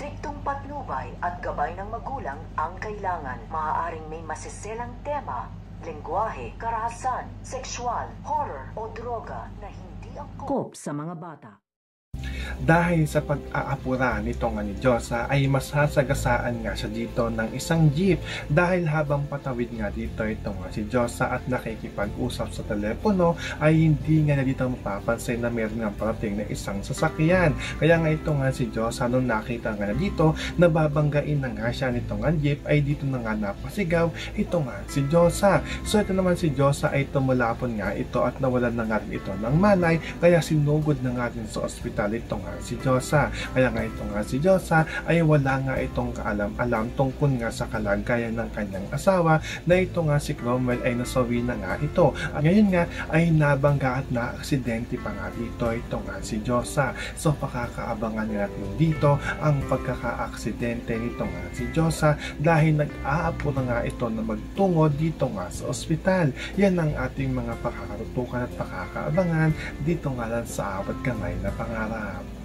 striktong patnubay at gabay ng magulang ang kailangan. Maaaring may masiselang tema, lengguwahe, karahasan, sexual, horror o droga na hindi angkop sa mga bata. Dahil sa pag-aapura nitong ni Diyosa ay masasagasaan nga siya dito ng isang jeep dahil habang patawid nga dito itong si Diyosa at nakikipag-usap sa telepono ay hindi nga na dito mapapansin na meron nga parating na isang sasakyan. Kaya nga ito nga si Diyosa nung nakita nga na dito nababanggain na nga siya nitong jeep ay dito na nga napasigaw ito nga si Diyosa. So ito naman si Diyosa ay tumulapon nga ito at nawalan na nga rin ito ng malay kaya sinugod na nga rin sa ospital ito nga si Diyosa. Kaya nga ito nga si Diyosa ay wala nga itong kaalam-alam tungkol nga sa kalagayan ng kanyang asawa na ito nga si Cromwell ay nasawi na nga ito. At ngayon nga ay nabangga at na-aksidente pa nga dito ito nga si Diyosa. So pakakaabangan natin dito ang pagkaka-aksidente nito nga si Diyosa dahil nag-aapo na nga ito na magtungo dito nga sa ospital. Yan ang ating mga pakakatutukan at pakakaabangan dito nga lang sa Awat Kamay na Pangarap.